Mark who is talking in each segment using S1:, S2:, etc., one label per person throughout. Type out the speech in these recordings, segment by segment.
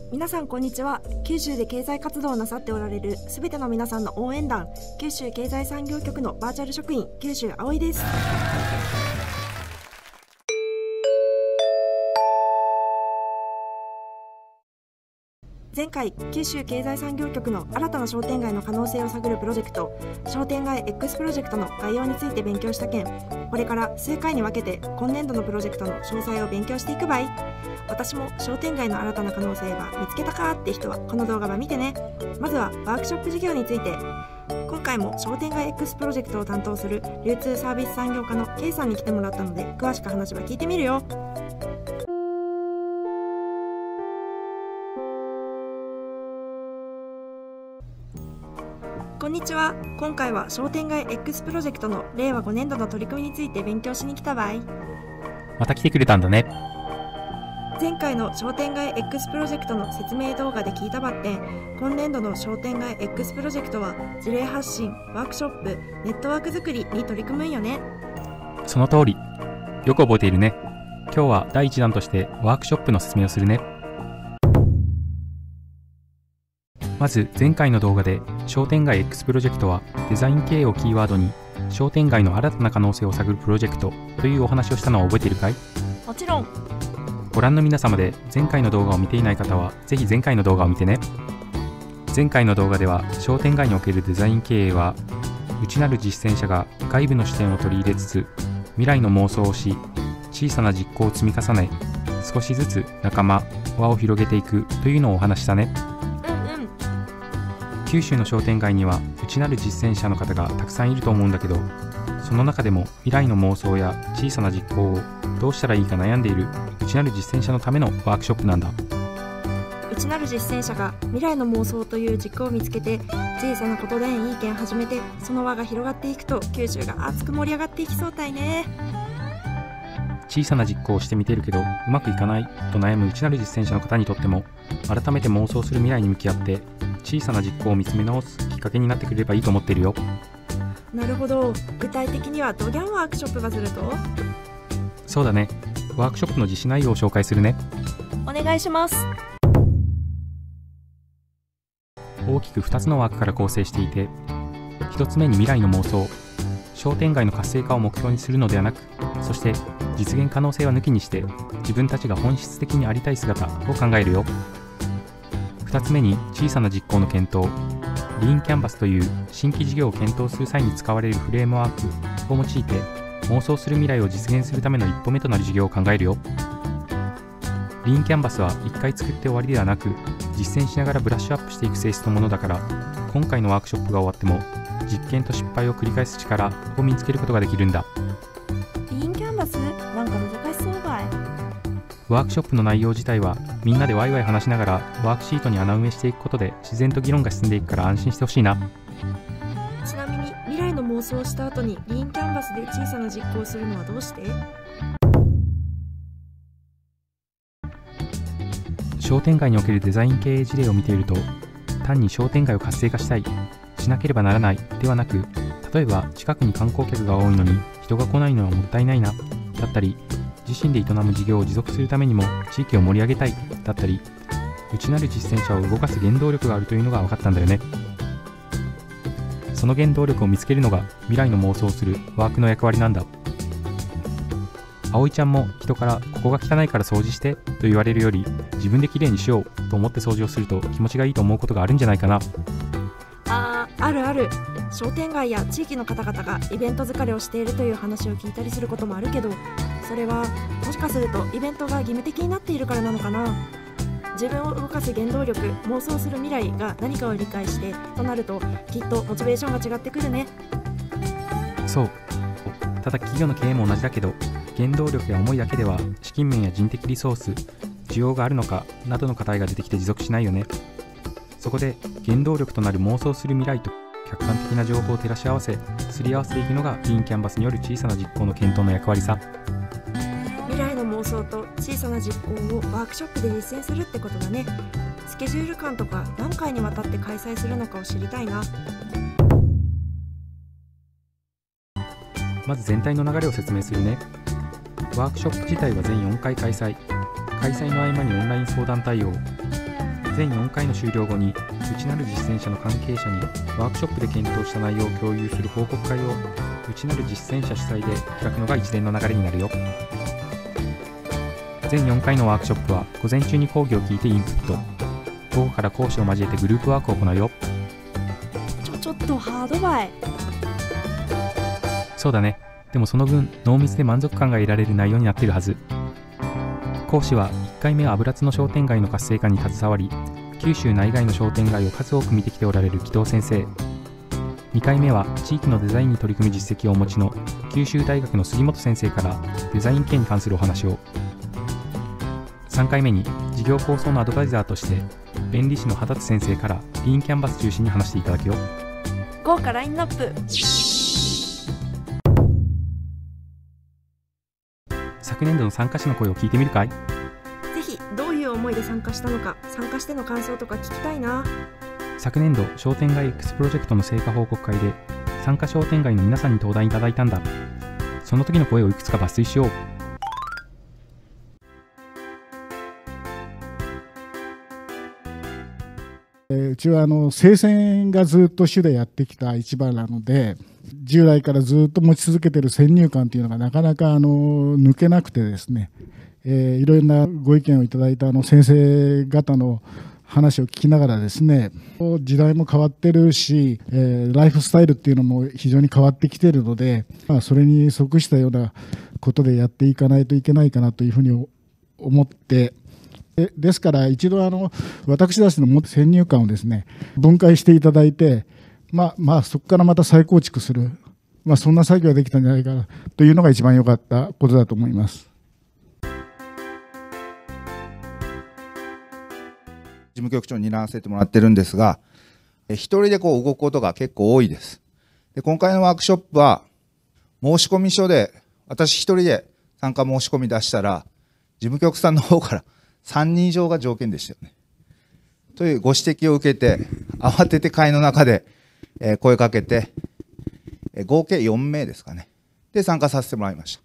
S1: 皆さんこんにちは。九州で経済活動をなさっておられるすべての皆さんの応援団、九州経済産業局のバーチャル職員、九州葵です。前回、九州経済産業局の新たな商店街の可能性を探るプロジェクト、商店街 X プロジェクトの概要について勉強した件、これから数回に分けて今年度のプロジェクトの詳細を勉強していく場合、私も商店街の新たな可能性は見つけたかって人はこの動画を見てね。まずはワークショップ事業について。今回も商店街 X プロジェクトを担当する流通サービス産業課の K さんに来てもらったので、詳しく話は聞いてみるよ。こんにちは。今回は商店街 X プロジェクトの令和5年度の取り組みについて勉強しに来た場合。
S2: また来てくれたんだね。
S1: 前回の商店街 X プロジェクトの説明動画で聞いたばってん、今年度の商店街 X プロジェクトは事例発信、ワークショップ、ネットワーク作りに取り組むんよね。
S2: その通り。よく覚えているね。今日は第1弾としてワークショップの説明をするね。まず前回の動画で商店街 X プロジェクトはデザイン経営をキーワードに商店街の新たな可能性を探るプロジェクトというお話をしたのを覚えているかい？
S1: もちろん。
S2: ご覧の皆様で前回の動画を見ていない方はぜひ前回の動画を見てね。前回の動画では商店街におけるデザイン経営は内なる実践者が外部の視点を取り入れつつ未来の妄想をし小さな実行を積み重ね少しずつ仲間、輪を広げていくというのをお話したね。九州の商店街には内なる実践者の方がたくさんいると思うんだけど、その中でも未来の妄想や小さな実行をどうしたらいいか悩んでいる内なる実践者のためのワークショップなんだ。
S1: 内なる実践者が未来の妄想という軸を見つけて小さなことでいい意見始めてその輪が広がっていくと九州が熱く盛り上がっていきそうたいね。
S2: 小さな実行をしてみてるけどうまくいかないと悩む内なる実践者の方にとっても改めて妄想する未来に向き合って小さな実行を見つめ直すきっかけになってくれればいいと思っているよ。
S1: なるほど。具体的にはどぎゃんワークショップがすると？
S2: そうだね。ワークショップの実施内容を紹介するね。
S1: お願いします。
S2: 大きく2つのワークから構成していて、1つ目に未来の妄想、商店街の活性化を目標にするのではなく、そして実現可能性は抜きにして自分たちが本質的にありたい姿を考えるよ。2つ目に小さな実行の検討、リーンキャンバスという新規事業を検討する際に使われるフレームワークを用いて妄想する未来を実現するための一歩目となる事業を考えるよ。リーンキャンバスは1回作って終わりではなく実践しながらブラッシュアップしていく性質のものだから、今回のワークショップが終わっても実験と失敗を繰り返す力を身につけることができるんだ。
S1: リーンキャンバスなんか難しそうばい。
S2: ワークショップの内容自体はみんなでワイワイ話しながらワークシートに穴埋めしていくことで自然と議論が進んでいくから安心してほしいな。
S1: ちなみに未来の妄想をした後にリーンキャンバスで小さな実行をするのはどうして？
S2: 商店街におけるデザイン経営事例を見ていると、単に商店街を活性化したい、しなければならないではなく、例えば近くに観光客が多いのに人が来ないのはもったいないなだったり、自身で営む事業を持続するためにも地域を盛り上げたいだったり、内なる実践者を動かす原動力があるというのが分かったんだよね。その原動力を見つけるのが未来の妄想をするワークの役割なんだ。葵ちゃんも人からここが汚いから掃除してと言われるより自分できれいにしようと思って掃除をすると気持ちがいいと思うことがあるんじゃないかな。
S1: あるある。商店街や地域の方々がイベント疲れをしているという話を聞いたりすることもあるけど、それはもしかするとイベントが義務的になっているからなのかな。自分を動かす原動力、妄想する未来が何かを理解してとなるときっとモチベーションが違ってくるね。
S2: そう。ただ企業の経営も同じだけど、原動力や思いだけでは資金面や人的リソース、需要があるのかなどの課題が出てきて持続しないよね。そこで原動力となる妄想する未来と客観的な情報を照らし合わせすり合わせていくのがリーンキャンバスによる小さな実行の検討の役割さ。
S1: 未来の妄想と小さな実行をワークショップで実践するってことだね。スケジュール感とか何回にわたって開催するのかを知りたいな。
S2: まず全体の流れを説明するね。ワークショップ自体は全4回開催。開催の合間にオンライン相談対応。 全4回の終了後に内なる実践者の関係者にワークショップで検討した内容を共有する報告会を内なる実践者主催で開くのが一連の流れになるよ。全4回のワークショップは午前中に講義を聞いてインプット、午後から講師を交えてグループワークを行うよ。
S1: ちょっとハードバイ。
S2: そうだね。でもその分濃密で満足感が得られる内容になっているはず。講師は1回目は油津の商店街の活性化に携わり、九州内外の商店街を数多く見てきておられる紀藤先生。2回目は地域のデザインに取り組む実績をお持ちの九州大学の杉本先生からデザイン系に関するお話を。3回目に事業構想のアドバイザーとして弁理士の畑津先生からリーンキャンバス中心に話していただくよ。
S1: 豪華ラインナップ。
S2: 昨年度の参加者の声を聞いてみるかい？
S1: ぜひどういう思いで参加したのか、参加しての感想とか聞きたいな。
S2: 昨年度商店街 X プロジェクトの成果報告会で参加商店街の皆さんに登壇いただいたんだ。その時の声をいくつか抜粋しよう。
S3: うちは生鮮がずっと主でやってきた市場なので、従来からずっと持ち続けている先入観というのがなかなか抜けなくてですね、いろいろなご意見をいただいた先生方の話を聞きながらですね、時代も変わってるし、ライフスタイルっていうのも非常に変わってきているので、それに即したようなことでやっていかないといけないかなというふうに思って、ですから一度私たちの先入観をですね分解していただいて、そこからまた再構築する、そんな作業ができたんじゃないかなというのが一番良かったことだと思います。
S4: 事務局長に担わせてもらってるんですが、一人で動くことが結構多いです。で、今回のワークショップは申し込み書で私一人で参加申し込み出したら、事務局さんの方から3人以上が条件でしたよね。というご指摘を受けて、慌てて会の中で声かけて、合計4名ですかね。で、参加させてもらいました。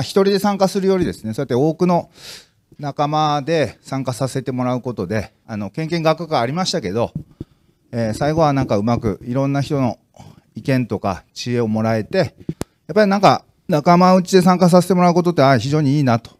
S4: 一人で参加するよりですね、そうやって多くの仲間で参加させてもらうことで、けんけんがくがありましたけど、最後はうまくいろんな人の意見とか知恵をもらえて、やっぱり仲間内で参加させてもらうことって非常にいいなと。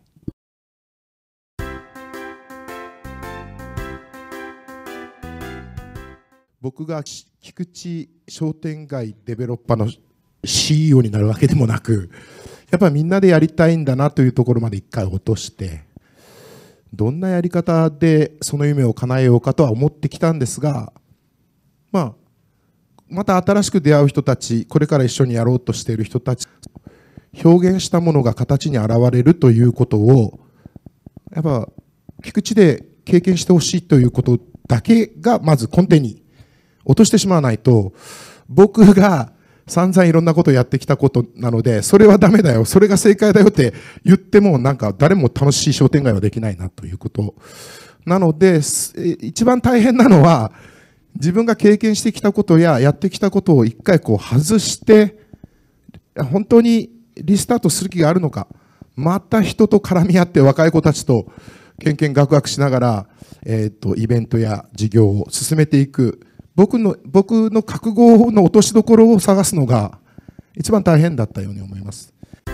S5: 僕が菊池商店街デベロッパーの CEO になるわけでもなく、やっぱりみんなでやりたいんだなというところまで一回落として、どんなやり方でその夢を叶えようかとは思ってきたんですが、また新しく出会う人たち、これから一緒にやろうとしている人たち、表現したものが形に現れるということを、やっぱ菊池で経験してほしいということだけがまず根底に落としてしまわないと、僕が散々いろんなことをやってきたことなので、それはダメだよ、それが正解だよって言っても誰も楽しい商店街はできないなということなので、一番大変なのは自分が経験してきたことややってきたことを一回外して、本当にリスタートする気があるのか、また人と絡み合って若い子たちとけんけんがくがくしながら、イベントや事業を進めていく、僕の覚悟の落としどころを探すのが一番大変だったように思います。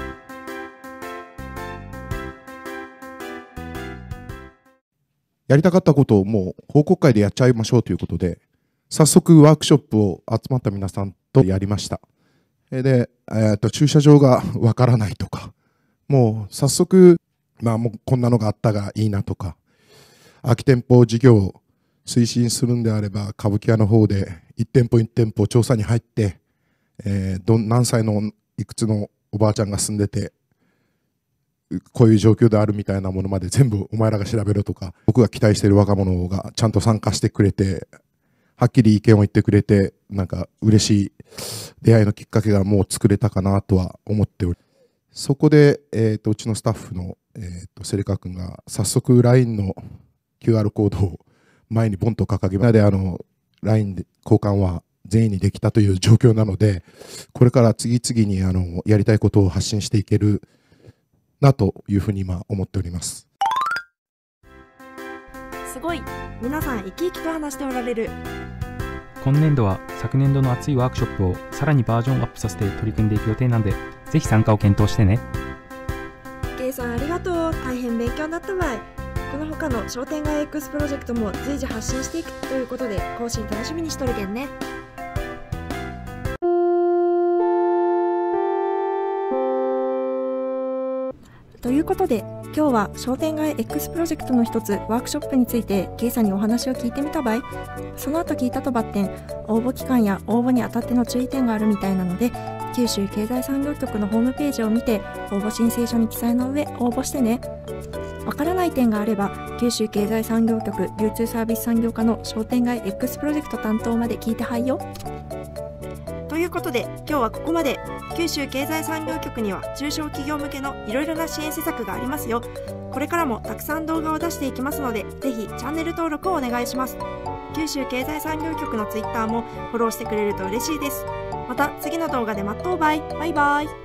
S5: やりたかったことをもう報告会でやっちゃいましょうということで、早速ワークショップを集まった皆さんとやりました。で、駐車場がわからないとか、もう早速、もうこんなのがあったがいいなとか、空き店舗事業を推進するんであれば、歌舞伎屋の方で一店舗一店舗調査に入って、何歳のいくつのおばあちゃんが住んでて、こういう状況であるみたいなものまで全部お前らが調べろとか、僕が期待している若者がちゃんと参加してくれて、はっきり意見を言ってくれて、嬉しい出会いのきっかけがもう作れたかなとは思っており、そこで、うちのスタッフの、セレカ君が早速 LINE の QR コードを前にボンと掲げまして、LINE で交換は全員にできたという状況なので、これから次々にやりたいことを発信していけるなというふうに今思っております。
S1: すごい。皆さん生き生きと話しておられる。
S2: 今年度は昨年度の熱いワークショップをさらにバージョンアップさせて取り組んでいく予定なんで、ぜひ参加を検討してね。
S1: K さんありがとう。大変勉強になったわい。この他の商店街 X プロジェクトも随時発信していくということで、更新楽しみにしとるけんね。ということで、今日は商店街 X プロジェクトの一つワークショップについて K さんにお話を聞いてみた場合、その後聞いたとばってん、応募期間や応募にあたっての注意点があるみたいなので、九州経済産業局のホームページを見て応募申請書に記載の上応募してね。わからない点があれば九州経済産業局流通サービス産業課の商店街 X プロジェクト担当まで聞いてはいよ。ということで今日はここまで。九州経済産業局には中小企業向けのいろいろな支援施策がありますよ。これからもたくさん動画を出していきますので、ぜひチャンネル登録をお願いします。九州経済産業局のツイッターもフォローしてくれると嬉しいです。また次の動画で待っとうばい。バイバイ。